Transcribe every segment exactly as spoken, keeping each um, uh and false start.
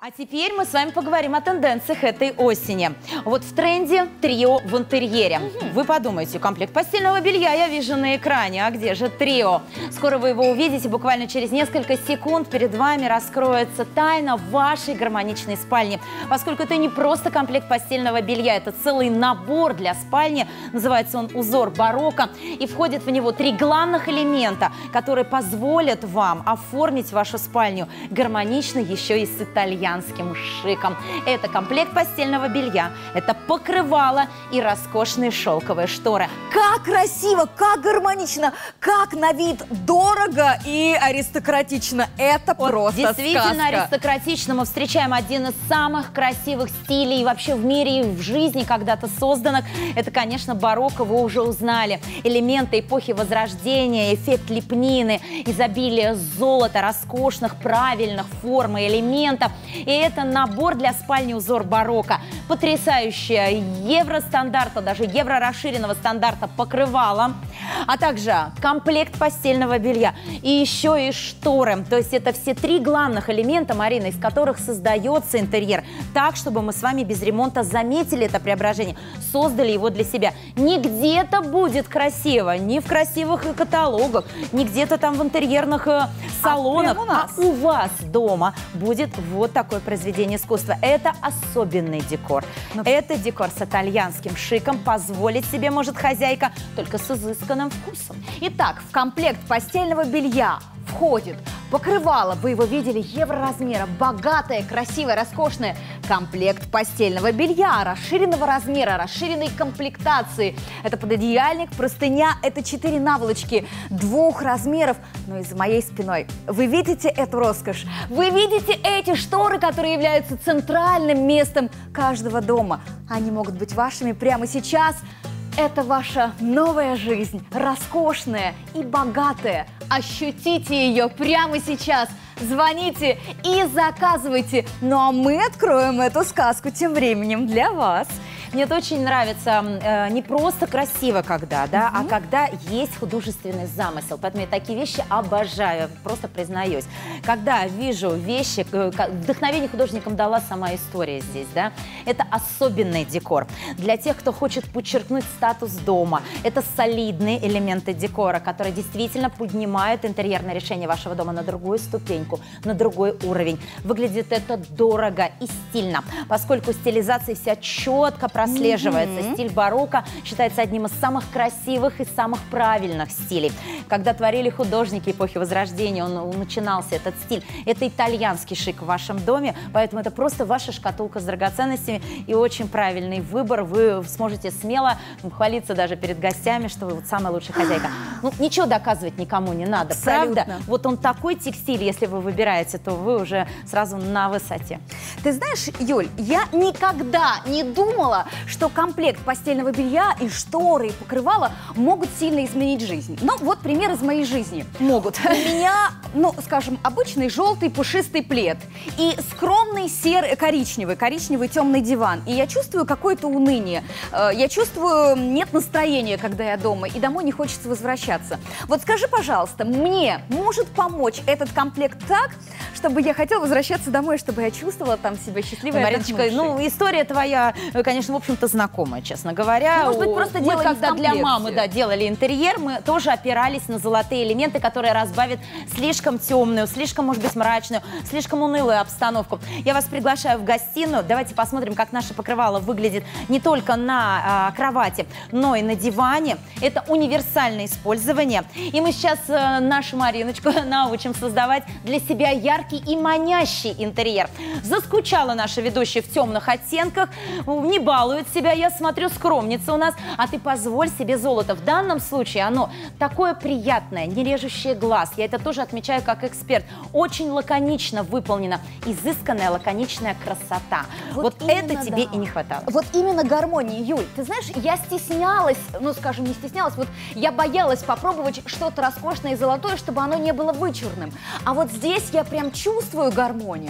А теперь мы с вами поговорим о тенденциях этой осени. Вот в тренде трио в интерьере. Угу. Вы подумаете, комплект постельного белья я вижу на экране, а где же трио? Скоро вы его увидите, буквально через несколько секунд перед вами раскроется тайна вашей гармоничной спальни. Поскольку это не просто комплект постельного белья, это целый набор для спальни. Называется он «Узор барокко». И входит в него три главных элемента, которые позволят вам оформить вашу спальню гармонично еще и с итальянским шиком. Это комплект постельного белья, это покрывало и роскошные шелковые шторы. Как красиво, как гармонично, как на вид дорого и аристократично. Это вот просто действительно сказка. Аристократично. Мы встречаем один из самых красивых стилей вообще в мире и в жизни когда-то созданных. Это, конечно, барокко, вы уже узнали. Элементы эпохи Возрождения, эффект лепнины, изобилие золота, роскошных, правильных форм и элементов. И это набор для спальни «Узор барокко». Потрясающее евростандарта, даже евро-расширенного стандарта покрывало, а также комплект постельного белья и еще и шторы. То есть это все три главных элемента, Марина, из которых создается интерьер. Так, чтобы мы с вами без ремонта заметили это преображение, создали его для себя. Не где-то будет красиво, не в красивых каталогах, не где-то там в интерьерных э, салонах, а, у нас. а у вас дома будет вот такое произведение искусства. Это особенный декор. Но... Это декор с итальянским шиком. Позволить себе может хозяйка только с изысканным вкусом. Итак, в комплект постельного белья входит покрывало, вы его видели, евроразмера, богатое, красивое, роскошное. Комплект постельного белья, расширенного размера, расширенной комплектации. Это пододеяльник, простыня, это четыре наволочки двух размеров. Но и за моей спиной вы видите эту роскошь? Вы видите эти шторы, которые являются центральным местом каждого дома? Они могут быть вашими прямо сейчас. Это ваша новая жизнь, роскошная и богатая. Ощутите ее прямо сейчас. Звоните и заказывайте. Ну а мы откроем эту сказку тем временем для вас. Мне это очень нравится э, не просто красиво, когда, да, Mm-hmm. а когда есть художественный замысел. Поэтому я такие вещи обожаю, просто признаюсь. Когда вижу вещи, э, вдохновение художникам дала сама история здесь, да, это особенный декор. Для тех, кто хочет подчеркнуть статус дома, это солидные элементы декора, которые действительно поднимают интерьерное решение вашего дома на другую ступеньку, на другой уровень. Выглядит это дорого и стильно, поскольку стилизация вся четко прослеживается. Mm-hmm. Стиль барокко считается одним из самых красивых и самых правильных стилей. Когда творили художники эпохи Возрождения, он, он начинался, этот стиль. Это итальянский шик в вашем доме, поэтому это просто ваша шкатулка с драгоценностями и очень правильный выбор. Вы сможете смело хвалиться даже перед гостями, что вы вот самая лучшая хозяйка. Ну, ничего доказывать никому не надо, Абсолютно. правда? Вот он такой текстиль, если вы выбираете, то вы уже сразу на высоте. Ты знаешь, Юль, я никогда не думала, что комплект постельного белья и шторы, и покрывала могут сильно изменить жизнь. Ну, вот пример из моей жизни. Могут. У меня, ну, скажем, обычный желтый пушистый плед и скромный серый, коричневый, коричневый темный диван. И я чувствую какое-то уныние. Я чувствую, нет настроения, когда я дома, и домой не хочется возвращаться. Вот скажи, пожалуйста, мне может помочь этот комплект так, чтобы я хотела возвращаться домой, чтобы я чувствовала там себя счастливой. Мариночка, ну, история твоя, конечно, в общем-то, знакомая, честно говоря. Ну, может быть, просто мы, делали когда в для мамы, да, делали интерьер, мы тоже опирались на золотые элементы, которые разбавят слишком темную, слишком, может быть, мрачную, слишком унылую обстановку. Я вас приглашаю в гостиную. Давайте посмотрим, как наше покрывало выглядит не только на а, кровати, но и на диване. Это универсальное использование. И мы сейчас а, нашу Мариночку научим создавать для себя яркий и манящий интерьер. Заскучала наша ведущая в темных оттенках, не балует себя, я смотрю, скромница у нас, а ты позволь себе золото. В данном случае оно такое приятное, не режущее глаз, я это тоже отмечаю как эксперт, очень лаконично выполнено, изысканная лаконичная красота. Вот, вот это да. тебе и не хватало. Вот именно гармонии, Юль. Ты знаешь, я стеснялась, ну, скажем, не стеснялась, вот я боялась попробовать что-то роскошное и золотое, чтобы оно не было вычурным. А вот здесь я прям чувствую гармонию.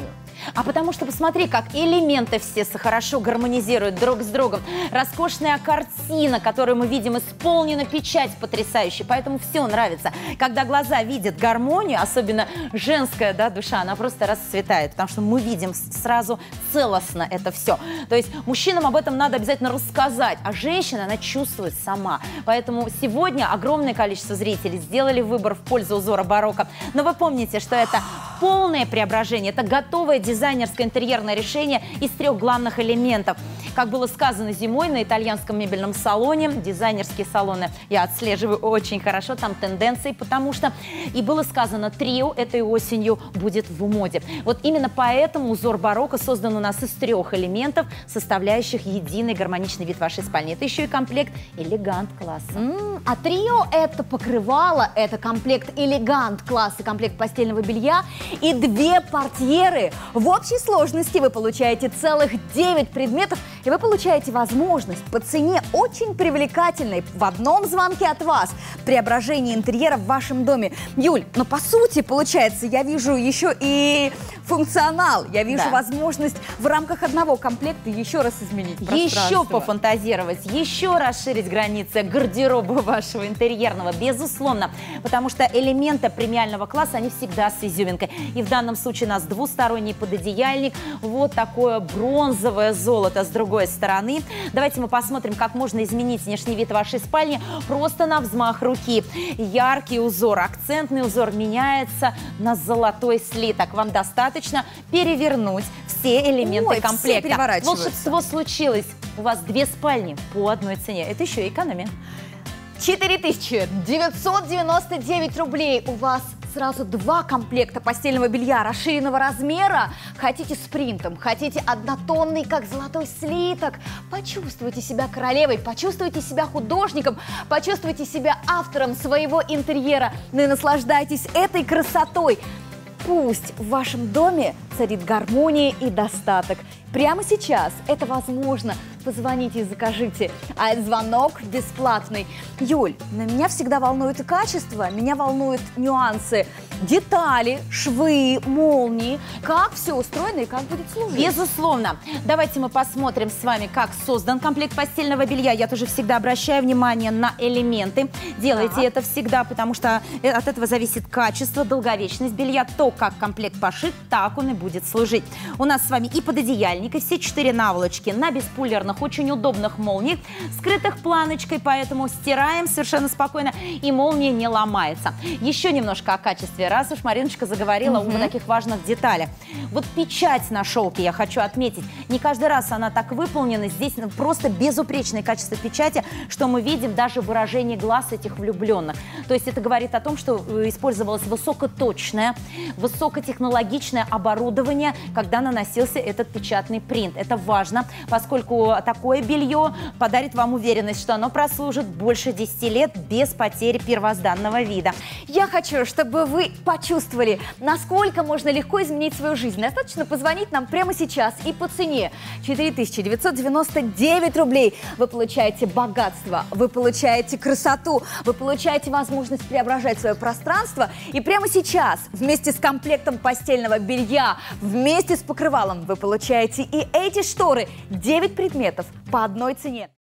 А потому что посмотри, как элементы все хорошо гармонизируют друг с другом. Роскошная картина, которую мы видим, исполнена печать потрясающая. Поэтому все нравится. Когда глаза видят гармонию, особенно женская, да, душа, она просто расцветает. Потому что мы видим сразу целостно это все. То есть мужчинам об этом надо обязательно рассказать, а женщина, она чувствует сама. Поэтому сегодня огромное количество зрителей сделали выбор в пользу узора барокко. Но вы помните, что это полное преображение, это готовое дизайнерское интерьерное решение из трех главных элементов. Как было сказано зимой на итальянском мебельном салоне, дизайнерские салоны я отслеживаю очень хорошо, там тенденции, потому что и было сказано, трио этой осенью будет в моде. Вот именно поэтому узор барокко создан у нас из трех элементов, составляющих единый гармоничный вид вашей спальни. Это еще и комплект элегант класса. Mm, а трио – это покрывало, это комплект элегант класса, комплект постельного белья и две портьеры. В общей сложности вы получаете целых девять предметов, и вы получаете возможность по цене очень привлекательной в одном звонке от вас преображение интерьера в вашем доме. Юль, но по сути, получается, я вижу еще и функционал, я вижу да. возможность в рамках одного комплекта еще раз изменить пространство. Еще пофантазировать, еще расширить границы гардероба вашего интерьерного, безусловно, потому что элементы премиального класса, они всегда с изюминкой. И в данном случае у нас двусторонний пододеяльник, вот такое бронзовое золото с другой стороны. Давайте мы посмотрим, как можно изменить внешний вид вашей спальни просто на взмах руки. Яркий узор, акцентный узор меняется на золотой слиток. Вам достаточно перевернуть все элементы Ой, комплекта. Все волшебство случилось. У вас две спальни по одной цене. Это еще и экономия. четыре тысячи девятьсот девяносто девять рублей. У вас сразу два комплекта постельного белья расширенного размера. Хотите с принтом, хотите однотонный, как золотой слиток. Почувствуйте себя королевой, почувствуйте себя художником, почувствуйте себя автором своего интерьера. Ну и наслаждайтесь этой красотой. Пусть в вашем доме царит гармония и достаток. Прямо сейчас это возможно. Позвоните и закажите. А звонок бесплатный. Юль, на меня всегда волнует и качество, меня волнуют нюансы, детали, швы, молнии. Как все устроено и как будет служить? Безусловно. Давайте мы посмотрим с вами, как создан комплект постельного белья. Я тоже всегда обращаю внимание на элементы. Делайте так. это всегда, потому что от этого зависит качество, долговечность белья. То, как комплект пошит, так он и будет служить. У нас с вами и пододеяльник, и все четыре наволочки на беспуллерных, очень удобных молниях, скрытых планочкой, поэтому стираем совершенно спокойно, и молния не ломается. Еще немножко о качестве, раз уж Мариночка заговорила угу. о таких важных деталях. Вот печать на шелке я хочу отметить. Не каждый раз она так выполнена. Здесь просто безупречное качество печати, что мы видим даже выражение глаз этих влюбленных. То есть это говорит о том, что использовалось высокоточное, высокотехнологичное оборудование, когда наносился этот печатный принт. Это важно, поскольку такое белье подарит вам уверенность, что оно прослужит больше десяти лет без потери первозданного вида. Я хочу, чтобы вы почувствовали, насколько можно легко изменить свою жизнь. Достаточно позвонить нам прямо сейчас, и по цене четыре тысячи девятьсот девяносто девять рублей вы получаете богатство, вы получаете красоту, вы получаете возможность преображать свое пространство. И прямо сейчас вместе с комплектом постельного белья, вместе с покрывалом вы получаете и эти шторы, девять предметов по одной цене.